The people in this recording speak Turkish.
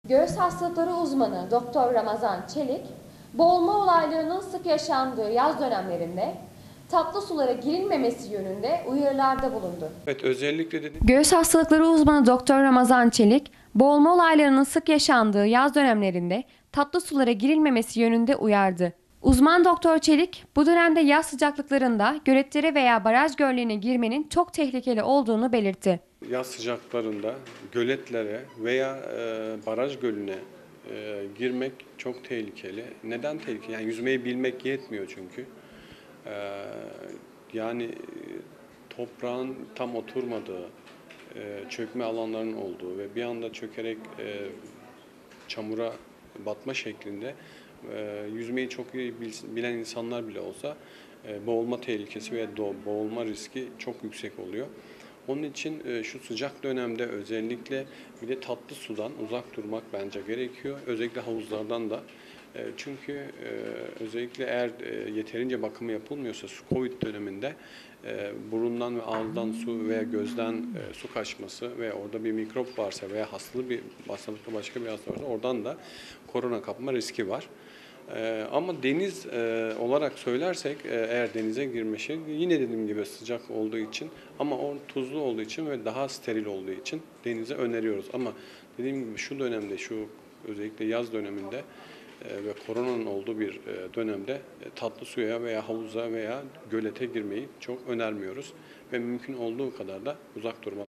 Göğüs hastalıkları uzmanı Doktor Ramazan Çelik, boğulma olaylarının sık yaşandığı yaz dönemlerinde tatlı sulara girilmemesi yönünde uyarılarda bulundu. Evet, özellikle dedi. Göğüs hastalıkları uzmanı Doktor Ramazan Çelik, boğulma olaylarının sık yaşandığı yaz dönemlerinde tatlı sulara girilmemesi yönünde uyardı. Uzman Doktor Çelik, bu dönemde yaz sıcaklıklarında göletlere veya baraj göllerine girmenin çok tehlikeli olduğunu belirtti. Yaz sıcaklarında göletlere veya baraj gölüne girmek çok tehlikeli. Neden tehlikeli? Yani yüzmeyi bilmek yetmiyor çünkü. E, yani toprağın tam oturmadığı, çökme alanlarının olduğu ve bir anda çökerek çamura batma şeklinde yüzmeyi çok iyi bilen insanlar bile olsa boğulma tehlikesi ve boğulma riski çok yüksek oluyor. Onun için şu sıcak dönemde özellikle bir de tatlı sudan uzak durmak bence gerekiyor. Özellikle havuzlardan da. Çünkü özellikle eğer yeterince bakımı yapılmıyorsa su Covid döneminde burundan ve ağızdan su veya gözden su kaçması ve orada bir mikrop varsa veya hastalıklı başka bir hastalık varsa oradan da korona kapma riski var. Ama deniz olarak söylersek eğer denize girmesi yine dediğim gibi sıcak olduğu için ama o tuzlu olduğu için ve daha steril olduğu için denize öneriyoruz. Ama dediğim gibi şu dönemde özellikle yaz döneminde ve koronanın olduğu bir dönemde tatlı suya veya havuza veya gölete girmeyi çok önermiyoruz ve mümkün olduğu kadar da uzak durmak